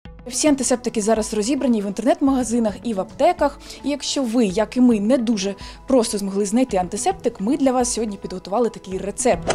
Всі антисептики зараз розібрані в інтернет-магазинах і в аптеках. І якщо ви, як і ми, не дуже просто змогли знайти антисептик, ми для вас сьогодні підготували такий рецепт.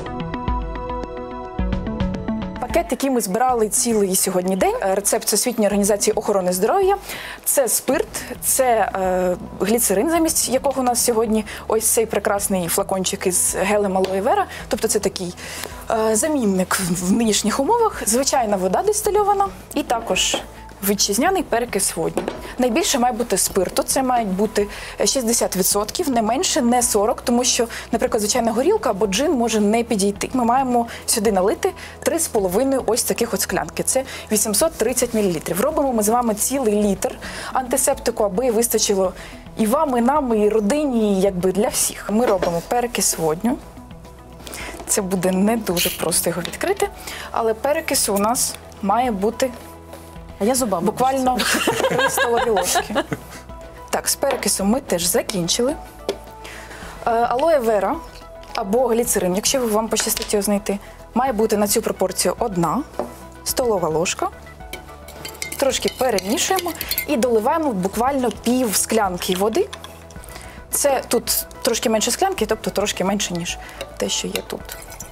Пакет, який ми збирали цілий сьогодні день. Рецепт Всесвітньої організації охорони здоров'я. Це спирт, це гліцерин, замість якого у нас сьогодні ось цей прекрасний флакончик із гелем алоє вера. Тобто це такий замінник в нинішніх умовах. Звичайна вода дистильована і також вітчизняний перекис водню. Найбільше має бути спирту, це мають бути 60%, не менше, не 40%, тому що, наприклад, звичайна горілка або джин може не підійти. Ми маємо сюди налити 3,5 ось таких от склянки, це 830 мл. Робимо ми з вами цілий літр антисептику, аби вистачило і вам, і нам, і родині, і якби для всіх. Ми робимо перекис водню. Це буде не дуже просто його відкрити, але перекису у нас має бути буквально 3 столові ложки. Так, з перекисом ми теж закінчили. Алоє вера або гліцерин, якщо вам пощастить його знайти, має бути на цю пропорцію 1 столова ложка. Трошки перемішуємо і доливаємо буквально пів склянки води. Це тут трошки менше склянки, тобто трошки менше, ніж те, що є тут.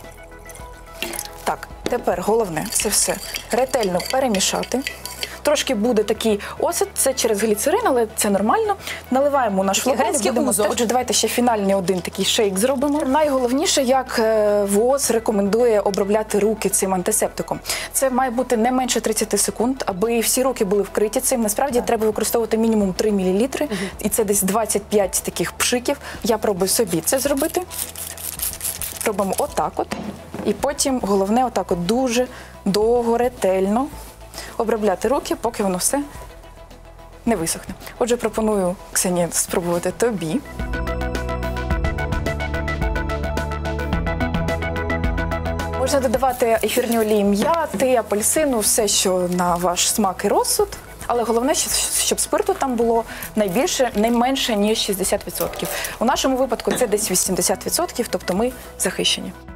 Так, тепер головне це все ретельно перемішати. Трошки буде такий осад, це через гліцерин, але це нормально. Наливаємо у наш флакон. Отже, давайте ще фінальний один такий шейк зробимо. Найголовніше, як ВООЗ рекомендує обробляти руки цим антисептиком. Це має бути не менше 30 секунд, аби всі руки були вкриті цим. Насправді треба використовувати мінімум 3 мл, і це десь 25 таких пшиків. Я пробую собі це зробити. Робимо отак от. І потім головне отак от дуже довго, ретельно обробляти руки, поки воно все не висохне. Отже, пропоную, Ксенія, спробувати тобі. Можна додавати ефірні олії м'яти, апельсину, все, що на ваш смак і розсуд. Але головне, щоб спирту там було найбільше, не менше, ніж 60%. У нашому випадку це десь 80%, тобто ми захищені.